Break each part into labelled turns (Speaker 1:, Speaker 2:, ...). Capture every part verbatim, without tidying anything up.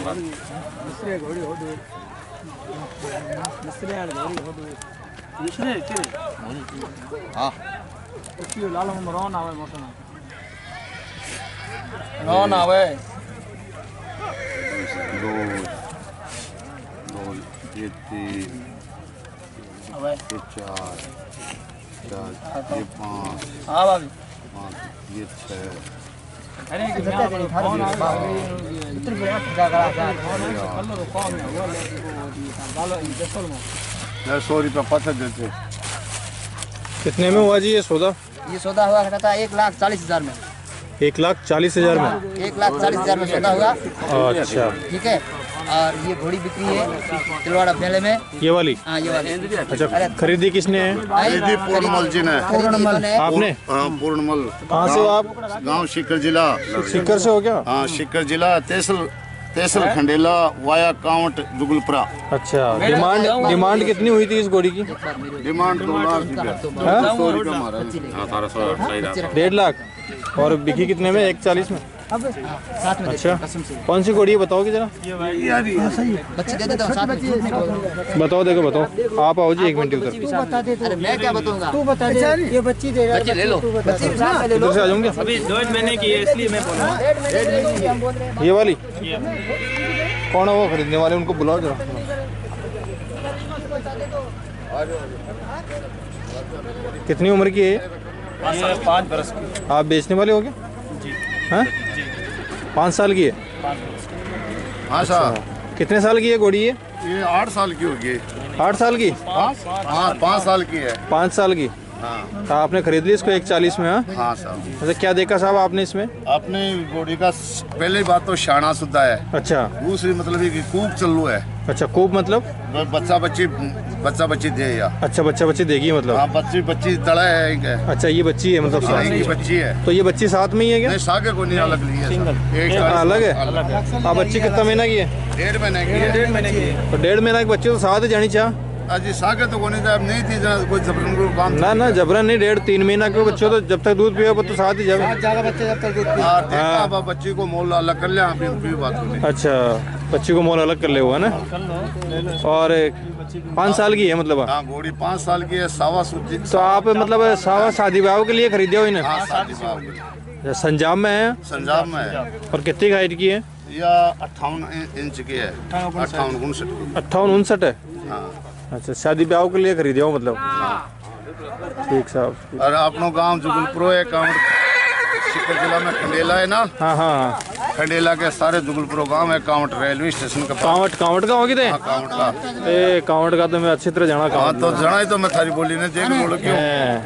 Speaker 1: दूसरे घोड़ी हो दो दूसरे यार घोड़ी हो दो दूसरे के हां उसकी लाल में रौन आवे मोटा ना रौन आवे
Speaker 2: दो दो ये तीन
Speaker 1: अबे
Speaker 2: ये चार चार ये पाँच
Speaker 1: हां भाभी
Speaker 2: पाँच ये छह
Speaker 1: अरे कि मैं कौन आ इतने बड़ा जगह जा कलर कौन है वो लेके वो डालो इंजेक्शन में
Speaker 2: यार सौ रुपया पत्थर देते।
Speaker 3: कितने में हुआ जी ये सौदा?
Speaker 1: ये सौदा हुआ था एक लाख चालीस हजार में
Speaker 3: एक लाख चालीस हजार में
Speaker 1: एक लाख चालीस हजार में सौदा हुआ।
Speaker 3: अच्छा
Speaker 1: ठीक है और ये घोड़ी बिक्री है तिलवाड़ा मेले में
Speaker 3: ये वाली?
Speaker 1: हाँ ये वाली।
Speaker 3: अच्छा खरीदी किसने है?
Speaker 2: खरीदी पूर्णमल जी ने।
Speaker 1: पूर्णमल
Speaker 3: आपने?
Speaker 2: हाँ पूर्णमल।
Speaker 3: कहाँ से हो आप?
Speaker 2: गांव शिकर जिला।
Speaker 3: शिकर से हो क्या?
Speaker 2: हाँ शिकर जिला तहसील तहसील खंडेला वाया काउंट जुगलपुरा।
Speaker 3: अच्छा डिमांड डिमांड कितनी हुई थी इस घोड़ी की?
Speaker 2: डिमांड दो लाख रुपया सौ रुपया हमारा
Speaker 3: डेढ़ लाख और बिकी कितने में? एक चालीस में। अच्छा कौन सी घोड़ी है बताओ कि जरा
Speaker 1: बच्चे दे देता हूँ साथ में झूठ नहीं बोल रहा।
Speaker 3: बताओ देखो बताओ आप आओ जी एक मिनट उधर
Speaker 1: अरे मैं क्या बताऊंगा
Speaker 4: तू बता दे ये बच्ची दे रहा है
Speaker 1: बच्चे ले लो बच्चे भी साथ में ले लो।
Speaker 3: उधर से आ जाऊंगे
Speaker 5: अभी डेढ़ महीने की है इसलिए मैं बोल रहा हूँ।
Speaker 3: ये वाली कौन है वो खरीदने वाले उनको बुलाओ जरा। कितनी उम्र की है
Speaker 5: ये पाँच बरस की।
Speaker 3: आप बेचने वाले हो क्या?
Speaker 5: जी
Speaker 3: हाँ पाँच साल की है।
Speaker 2: हाँ साहब
Speaker 3: कितने साल की है घोड़ी ये?
Speaker 2: ये आठ साल की होगी।
Speaker 3: आठ साल की?
Speaker 2: हाँ पाँच साल की है।
Speaker 3: पाँच साल की।
Speaker 2: हाँ
Speaker 3: तो आपने खरीद ली इसको एक चालीस में? हाँ
Speaker 2: हाँ साहब।
Speaker 3: अच्छा क्या देखा साहब आपने इसमें?
Speaker 2: अपने घोड़ी का पहली बात तो शाना सुद्धा है।
Speaker 3: अच्छा
Speaker 2: दूसरी मतलब ये कि कूक चल्लू है।
Speaker 3: अच्छा खूब मतलब?
Speaker 2: बच्चा बच्ची बच्चा बच्ची दे या
Speaker 3: अच्छा बच्चा बच्ची देगी मतलब?
Speaker 2: हाँ बच्ची बच्ची तड़ा है एक है।
Speaker 3: अच्छा ये बच्ची है मतलब
Speaker 2: हाँ,
Speaker 3: साथ
Speaker 2: इनकी बच्ची है।
Speaker 3: तो ये बच्ची साथ में ही है क्या?
Speaker 2: नहीं सागे को नहीं अलग ली है सब। एक साल
Speaker 3: अलग है?
Speaker 2: अलग है।
Speaker 3: आप बच्ची कितना महीना की है?
Speaker 2: डेढ़ महीने की है।
Speaker 5: डेढ़ महीने की है।
Speaker 3: तो डेढ़ महीना की बच्ची तो साथ ही जानी चाह?
Speaker 2: अजी सागे तो कोनी था नहीं थी जरा कोई जबरन को काम
Speaker 3: ना ना जबरन नहीं डेढ़ तीन महीना के बच्चे तो जब तक दूध पियो तो साथ ही जाओ।
Speaker 4: ज्यादा बच्चे जब तक दूध
Speaker 2: हाँ देखा अब बच्ची को मोल अलग कर लिया अभी उनकी बात होगी।
Speaker 3: अच्छा बच्ची को मोल अलग कर ले हुआ ना। और पाँच साल की है मतलब?
Speaker 2: हाँ घोड़ी पाँच साल की है सावा सूची।
Speaker 3: तो आप मतलब सावा शादी ब्याह के लिए खरीदे हो इन्हें?
Speaker 2: हाँ शादी साहब
Speaker 3: संजाब में है?
Speaker 2: संजाब में है।
Speaker 3: और कितनी हाइट की है?
Speaker 2: या अट्ठावन इंच की है। अट्ठावन उनसठ की।
Speaker 3: अट्ठावन उनसठ है?
Speaker 2: हाँ
Speaker 3: अच्छा शादी ब्याह के लिए खरीदे हो मतलब? ठीक साहब।
Speaker 2: और अपनो गांव जुगलपुर है काउंट शिकर जिला में खंडेला है ना।
Speaker 3: हाँ हाँ
Speaker 2: खंडेला के सारे जुगलपुर गांव है काउंट रेलवे स्टेशन का।
Speaker 3: कावट कावट का होगी थे?
Speaker 2: हाँ काउंट का।
Speaker 3: ए कावट का तो मैं अच्छी तरह जाना।
Speaker 2: हाँ
Speaker 3: कावट
Speaker 2: तो जाना ही तो मैं थारी बोली ने देख बोलो क्यों।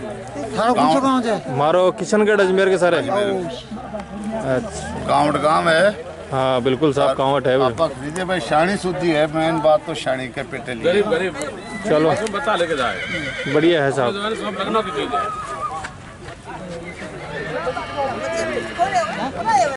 Speaker 3: मारो किशनगढ़ अजमेर के सारे। अच्छा
Speaker 2: काउंट गांव है।
Speaker 3: हाँ बिल्कुल साहब कावट है।
Speaker 2: आप खरीदे भाई शानी शुद्धि है मेन बात तो शानी के पेटे लिए।
Speaker 5: गरीब गरीब
Speaker 3: चलो
Speaker 5: बता लेके जाए
Speaker 3: बढ़िया है साहब।
Speaker 5: सब लखनऊ की चीज है।